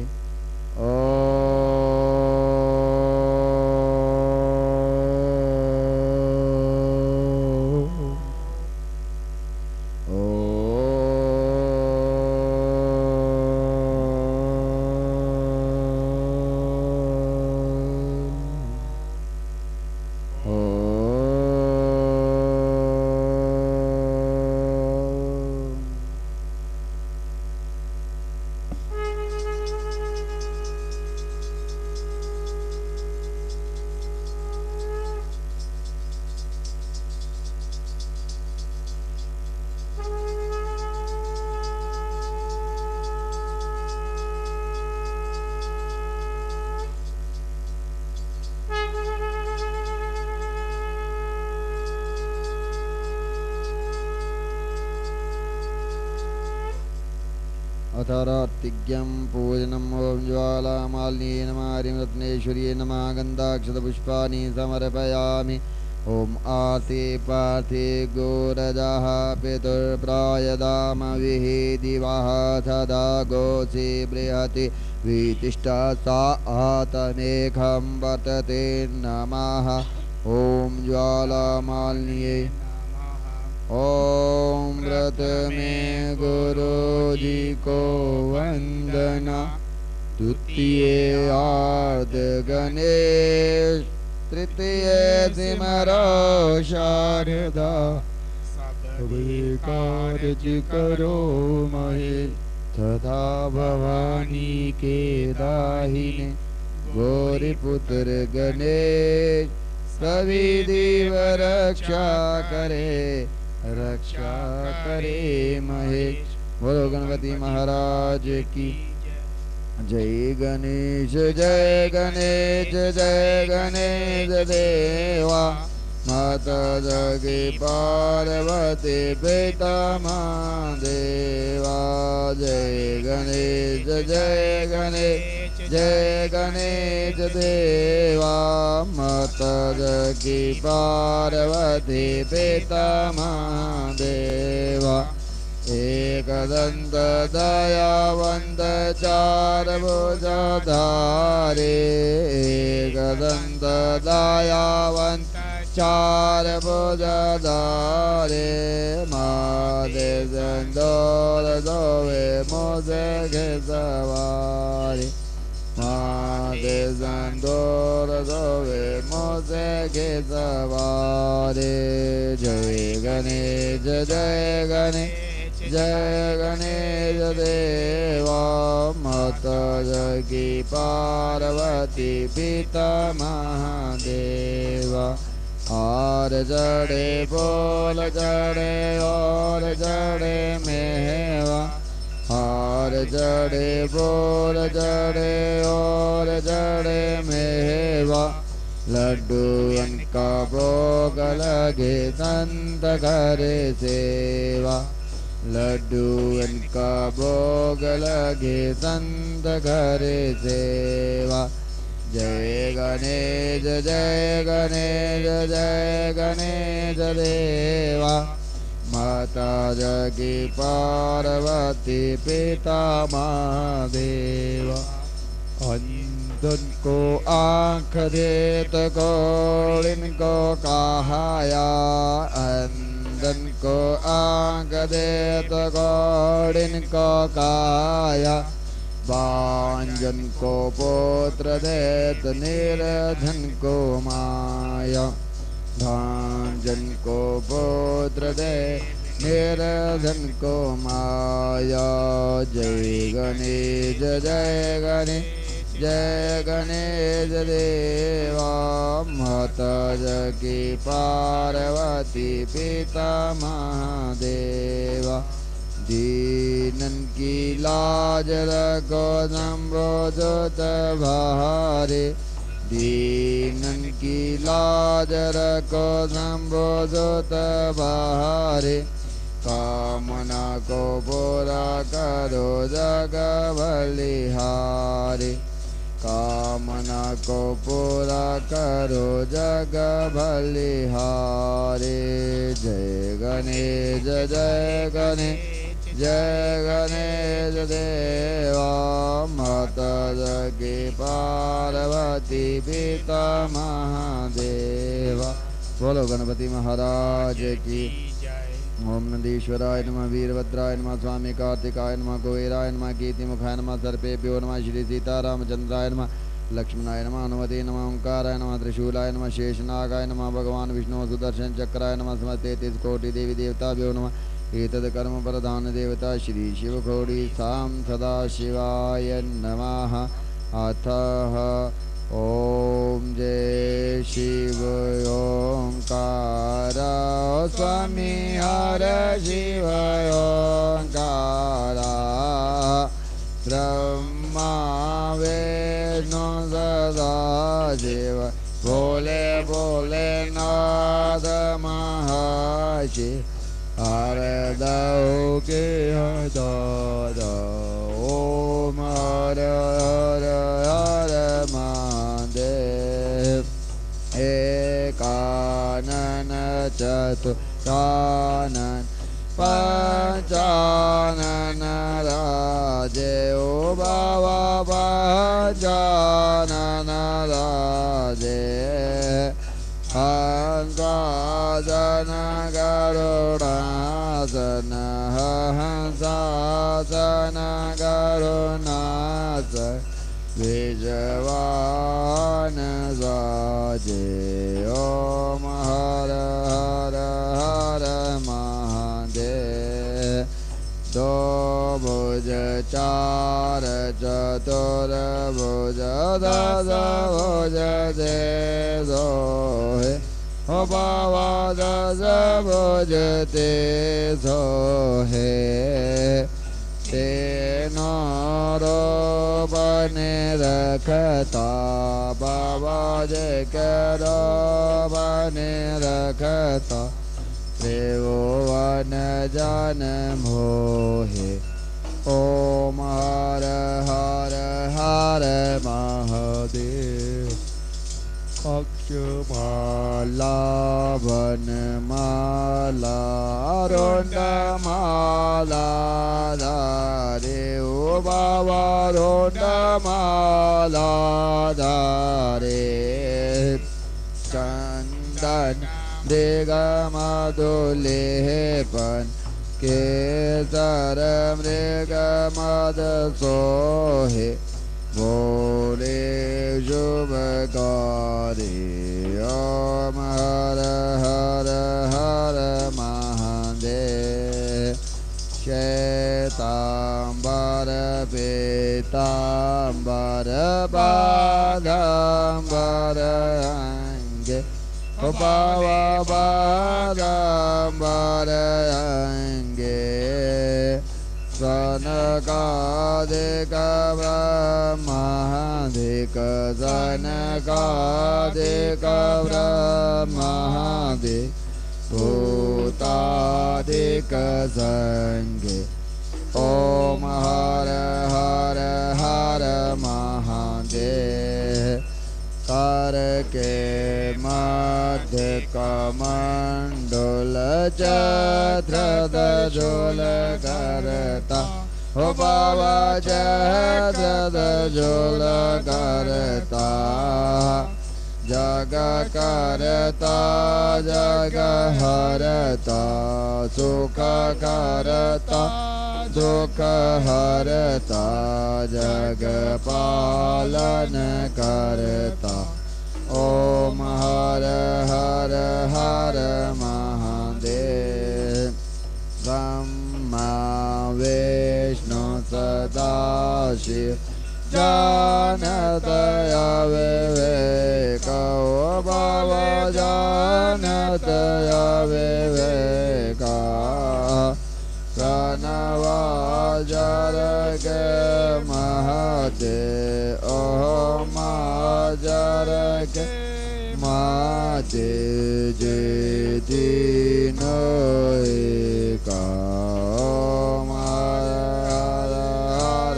अथरार्तिज्ञं पूजनम् ॐ ज्वालामालिन्ये नमः हरिं रत्नेश्वर्ये नमः गन्धाक्षतपुष्पाणि समर्पयामि ॐ आर्ते पार्थे गोरजः पितुर्प्रायदामविः दिवः सदा गोसे बृहति वितिष्ठा सा आतमेघं वर्तते नमः ॐ ज्वालामालिन्ये ओम व्रत में गुरु जी को वंदना द्वितीय आर्ध गणेश तृतीय सिमरो शारदा सभी कार्य करो महेश तथा भवानी के दाहिने गौरीपुत्र गणेश सभी देव रक्षा करे महेश बोलो गणपति महाराज की जय गणेश जय गणेश जय गणेश देवा माता जगी पार्वती पिता महादेवा जय गणेश जय गणेश जय गणेश देवा माता जगी पार्वती पिता महादेवा एकदंत दयावंत चार भुजधारे एकदंत दयावंत चार भुजधारे मादे संदोर दोवे मोसे के सवारी मादे संदोर दोवे मोसे के सवारी जय गणेश जय गणेश जय गणेश देवा माता जगी पार्वती पिता महादेवा और जड़े बोल जड़े और जड़े मेवा और जड़े बोल जड़े और जड़े मेवा लड्डू का भोग लगे संत करे सेवा लड्डू का भोग लगे संत करे सेवा जय गणेश जय गणेश जय गणेश देवा माता जगी पार्वती पिता महादेवा अंधन को आँख देत गौड़िन को कहाया अंधन को आँख देत गौड़िन को काया बांजन को पुत्र देत निर्धन को माया भांजन को पुत्र दे निर्धन को माया जय गणेश जय गणेश जय गणेश देवा माता जगी पार्वती पिता महादेवा दीनन की लाज रखो संबोधत भारे दीनन की लाज रखो संबोधत भारे कामना को पूरा करो जग बलिहारी कामना को पूरा करो जग बलिहारी जय गणेश जय गणेश जय गणेश देवा माता जगी पार्वती पिता महादेवा बोलो गणपति महाराज की ओम नंदीश्वराय नमः वीरभद्राय नमः स्वामी कार्तिकाय नमः कुबेराय नमः कीर्तिमुखाय नमः सर्पेभ्यो नमः श्री सीतारामचंद्राय नमः लक्ष्मणाय नमः हनुमते नमः ओंकाराय नमः त्रिशूलाय नमः शेषनागाय नमः भगवान विष्णु सुदर्शन चक्राय नमः समस्ते 33 कोटि देवी देवताभ्यो नमः एतद् कर्म प्रधान देवता श्री शिवखोड़ी साम सदा शिवाय नमः अथः ओम जय शिव ओंकार स्वामी हर शिव ओंकार ब्रह्मा विष्णु सदा शिव बोले बोले नाद महाशिव हर दो के हर ओम हर हर हर महादेव एकानन चतुरानन पंचानन राजे ओ बाबा पंचानन राजे हंसासन करुणासन हंसासन करुणासन विजवान साजे ओम हर हर हर महादेव दो भुज चार चतुर्भुज दस भुज दे दो हो बाबा दस भुज ते सो है तेनो रोपने रखता बाबा जे के रोपने रखता त्रिभुवन जन मोहे ओम हर हर हर महादेव अक्षमाला वनमाला रोंडमाला धारे ओ बाबा रोंडमाला धारे चंदन मृगमधुलेपन केसर मृगमद सोहे बोले शुभकारी ओम हर हर हर महादेव श्वेतांबर पीतांबर बाधांबर अंगे बाबा बाधांबर अंगे सनकादिक ब्रह्मादिक सनकादिक ब्रह्मादिक भूतादिक संगे ओम हर हर हर महादेव कर के मध्य कमंडल चल करता हो बाबा चल करता जग करता जग हरता सुख करता दुख हरता जग पालन करता ओम हर हर हर महादेव ब्रह्मा विष्णु सदाशिव जानत अविवेक ओ बाबा जानत अविवेक प्रणवाजर के महते ओम जर के माते जे दीनो एका ओम हर हर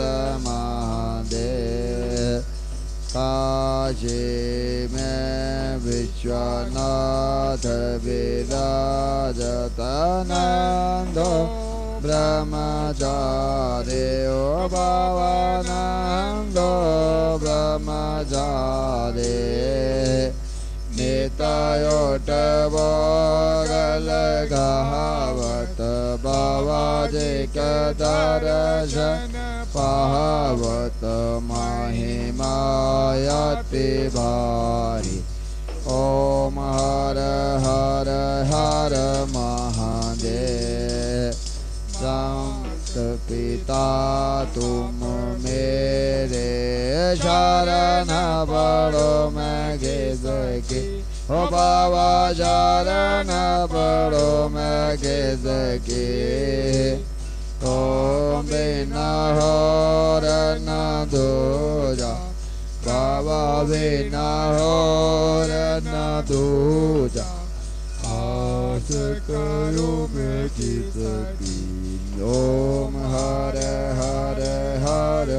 महादेव काशी में विश्वनाथ विराजत नंदो ब्रह्मचारी ओ भवानंदो ब्रह्मचारी नितयोट बोगल गावत बाबाजिक दर्शन पावत महिमायति भारी ओम हर हर हर महादेव संत पिता तुम मेरे शरण पड़ो मैं घिस के हो बाबा शरण पड़ो मैं घिस के तुम बिना हो न दूजा बाबा बिना हो न दूजा आस करो मैं किसकी ओम हर हर हर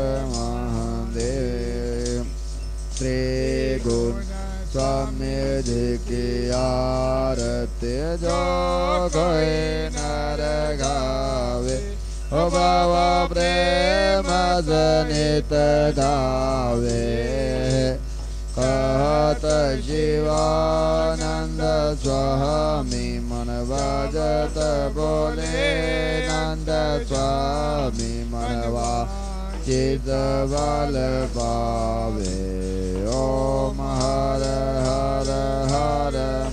महादेव त्रिगुण समिधि की आरती जो कोई नर गावे ओ बाबा प्रेम जनित गावे कहत शिवानंद स्वामी मन भजत बोले नंद स्वामी मनवा चित बल पावे ओम हर हर हर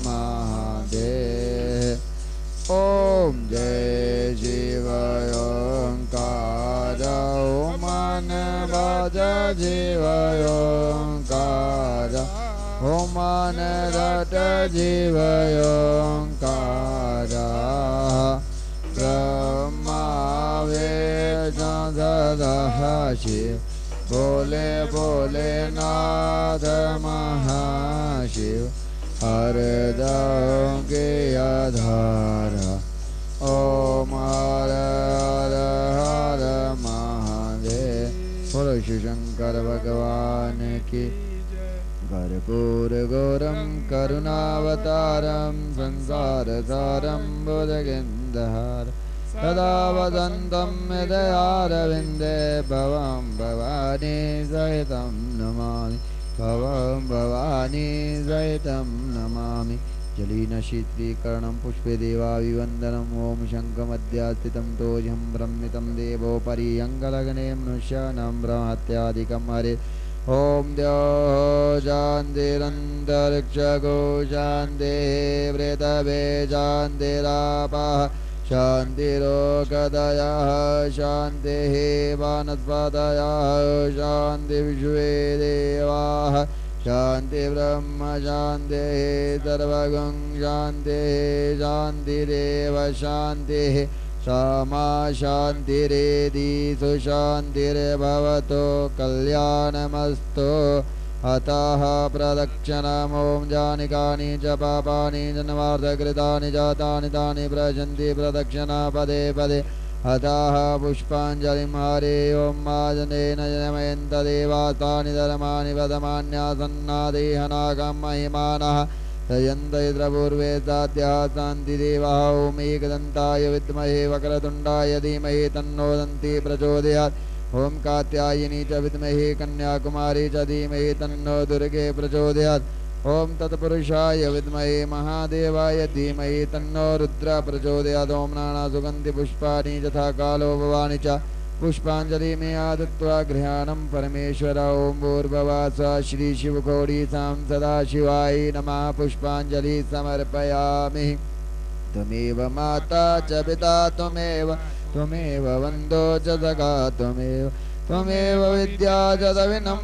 महादेव ओम जय शिव ओंकार मन भज जीव ओंकार मन रट जीव ओंकार ब्रह्मा विष्णु महाशिव बोले बोले नाथ महाशिव हर दाओं के आधार ओम हर हर हर महादेव बोलो शिव शंकर भगवान की कर्पूर गौरम करुणावतारम संसार सारम बुधगिंदहार सदा वदन्तं हृदयारविन्दे भवं भवानी सहितं नमामि भवं भवानी सहितं नमामि जलीन शीतलीकरणं पुष्पे देवाभिवन्दनम् ॐ शङ्खमध्यास्थितं तोजं ब्रह्मितं देवोपरि अङ्गलग्ने मनुष्याणां ब्रह्मत्यादिकं हरे ॐ द्यौः शान्तिरन्तरिक्षगो शान्तिः पृथिवी शान्तिरापः शान्तिरोगदयः शान्तिः वनस्पतयः शान्ति विश्वे देवाः शान्ति ब्रह्म शान्तिः सर्वगुं शान्तिः शान्तिरेव शान्तिः सामा शान्तिरेधि सुशान्तिर्भवतु कल्याणमस्तु अतः प्रदक्षिणम् ॐ जानिकानि च पापानि जन्मार्धकृतानि जातानि तानि प्रशन्ति प्रदक्षिणा पदे पदे अतः पुष्पाञ्जलिं हरे ॐ माजनेन जनमयन्त देवास्तानि धर्माणि वदमान्यासन्नादेहनागं महिमानः यजन्तयत्रपूर्वे साध्याः शान्तिदेवः ॐ एकदन्ताय विद्महे वक्रतुण्डाय धीमहि तन्नो दन्ती प्रचोदयात् ॐ कात्यायनी च विद्महे कन्याकुमारी च धीमहि तन्नो दुर्गे प्रचोदयात् ॐ तत्पुरुषाय विद्महे महादेवाय धीमहि तन्नो रुद्र प्रचोदयात् ॐ नानासुगन्धिपुष्पाणि यथा कालो भवानि च पुष्पाञ्जलिमेया दत्त्वा गृहाणं परमेश्वर ॐ भूर्भुवः श्री शिवकोटि सदाशिवाय नमः पुष्पाञ्जलि समर्पयामि त्वमेव माता च पिता त्वमेव वन्दो च सखा त्वमेव विद्या च दविनं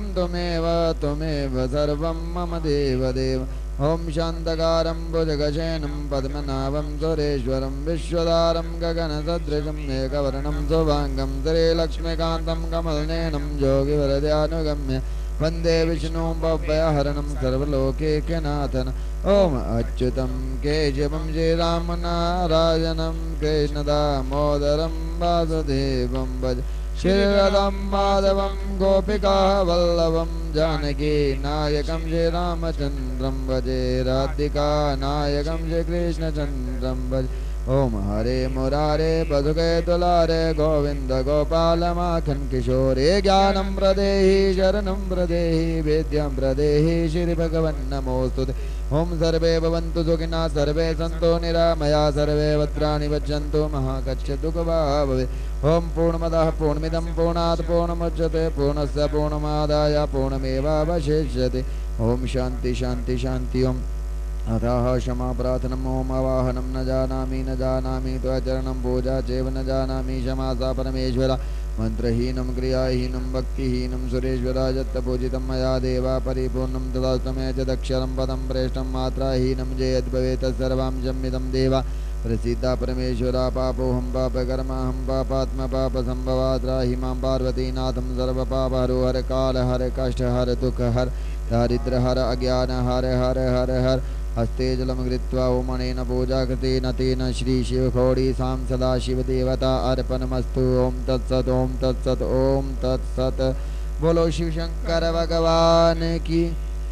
त्वमेव सर्वं मम देवदेव ॐ शान्तकारं भुजगशयनं पद्मनाभं सुरेश्वरं विश्वधारं गगनसदृशं मेघवर्णं शुभाङ्गं श्रीलक्ष्मीकान्तं कमलनयनं योगिवरदानुगम्य वन्दे विष्णुं भव्यहरणं सर्वलोकैकनाथन ॐ अच्युतं केशवं श्रीरामनारायणं कृष्णदामोदरं वासुदेवं भज श्रीरथं माधवं गोपिका वल्लभं जानकी नायकं श्रीरामचन्द्रं भजे राधिका नायकं श्रीकृष्णचन्द्रं भज ॐ हरे मुरारे पदुके तुलारे गोविन्द गोपाल माखन किशोरे ज्ञानं प्रदेहि शरणं प्रदेहि वेद्यं प्रदेहि श्रीभगवन् नमोस्तुते ॐ सर्वे भवन्तु सुखिनः सर्वे सन्तु निरामया सर्वे भद्राणि पश्यन्तु महाकच्छदुःखभावे ॐ पूर्णमदः पूर्णमिदं पूर्णात् पूर्णमुच्यते पूर्णस्य पूर्णमादाय पूर्णमेवावशिष्यते ॐ शान्ति शान्ति शान्ति ॐ अतः क्षमा प्रार्थनम् ॐ आवाहनं न जानामि त्वचरणं पूजा चैव न जानामि क्षमा सा परमेश्वर मंत्रहीनं क्रियाहीनं भक्तिहीनं सुरेश्वरा यत्पूजितं मया देवा परिपूर्णं तदास्तमे च दक्षरं पदं प्रेष्ठं मात्राहीनं चेद्भवेत् सर्वां जम्मिदं देवा प्रसीदा परमेश्वरा पापोऽहं पापकर्माहं पापात्मा पापसम्भवात् त्राहि मां पार्वतीनाथं सर्वपापहरो हर काल हर कष्ट हर दुःख हर दारिद्र्य हर अज्ञान हर हर हर हर हस्ते जलं कृत्वा ओमनेन पूजा कृतेन तेन श्री शिवखोडी सां सदा शिवदेवता अर्पणमस्तु ओम तत्सत ओम तत्सत ओम तत्सत। बोलो शिव शंकर भगवान की,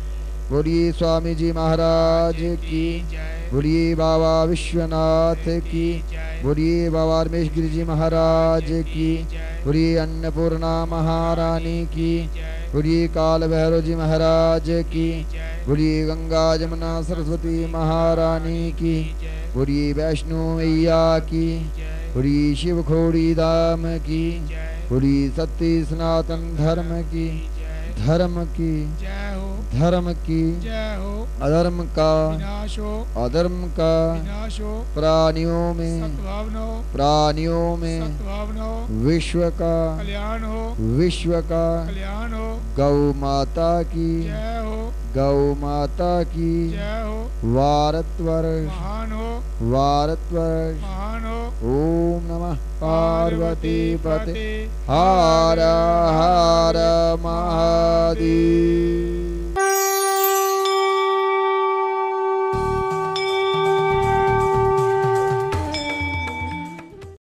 बोलिए स्वामी जी महाराज की, बोलिए बाबा विश्वनाथ की, बोलिए बाबा रमेश गिरी जी महाराज की, बोलिए अन्नपूर्णा महारानी की, बोलिए काल भैरव जी महाराज की, बोलिए गंगा जमुना सरस्वती महारानी की, बोलिए वैष्णो मैया की, बोलिए शिव खोड़ी धाम की, बोलिए सत्य सनातन धर्म की, धर्म की जय हो, अधर्म का विनाश हो, अधर्म का विनाश हो, प्राणियों में सद्भावना हो, प्राणियों में सद्भावना हो, विश्व का कल्याण हो, विश्व का कल्याण हो, गौ माता की जय हो, गौ माता की जय हो, भारतवर्ष महान हो, भारतवर्ष महान हो, ओम नमः पार्वती पते पते हर हर